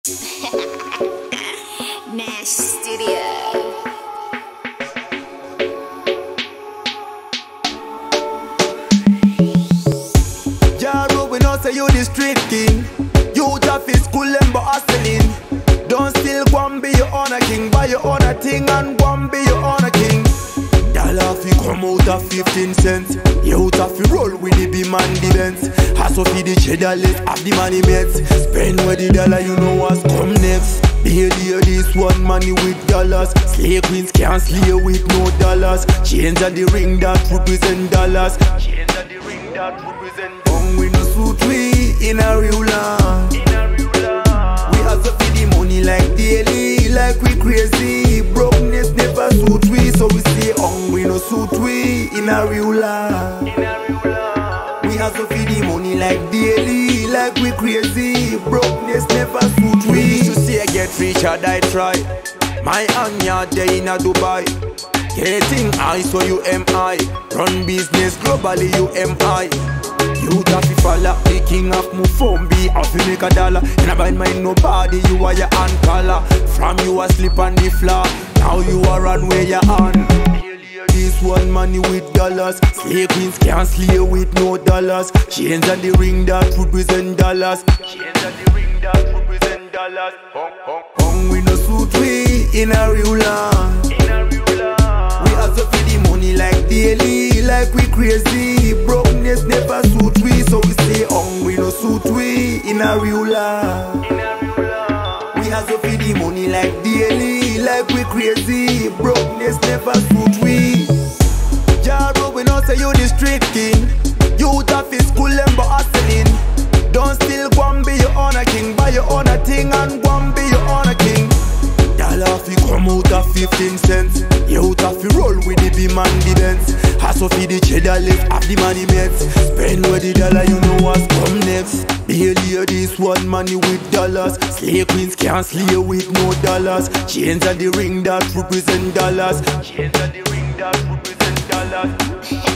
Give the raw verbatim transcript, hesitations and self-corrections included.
Nash Studio. Jaro, we know say you the street king. You tough is school and but hustling. Don't still go and be your own a king. Buy your own a thing and go and be your own a king. Dollar fi come out of fifteen cents. You tough fi roll with the beam and the Benz. Hustle fi the cheddar, let's have the money mates. Spend with the dollar, you know what's come next. Daily this one money with dollars. Slay queens can't slay with no dollars. Change of the ring that represent dollars. Change of the ring that represent. Come we no suit we in a real land. We hustle for the money like daily, like we crazy. Brokenness never suit we, so we stay on. We no suit we in a real land. We hustle for the money like daily, like we crazy. Brokenness never suit we. We used to say get rich or die try. My anya day in a Dubai. Getting high so you am I. Run business globally you am I. You da fi follow the king of Mufombi. How fi make a dollar. And I bind mind nobody. You are your hand collar. From you a slip on the floor. Now you are run where you on. This one money with dollars. Slay queens can't slay with no dollars. Chains and the ring that represent dollars. Chains and the ring that represent dollars. Hung, hung, hung we no suit we in a real land. In a real land. We hustle for the money like daily, like we crazy. Brokenness never suit we, so we stay on. We no suit we in a real land. In a real land. We hustle for the money like daily, like we crazy. Brokenness never suit we. Jaro, we know say you the street king. You tough is school and but hustling. Don't still go and be your own a king. Buy your own a thing and go and be your own a king. Dollar fi come out of fifteen cents. You tough fi roll with the beam and the Benz. Hustle fi the cheddar, left have the money mates. Spend with the dollar, you know what's come next. Daily this one money with dollars. Slay queens can't slay with no dollars. Chains of the ring that represent dollars. Chains of the ring that represent dollars.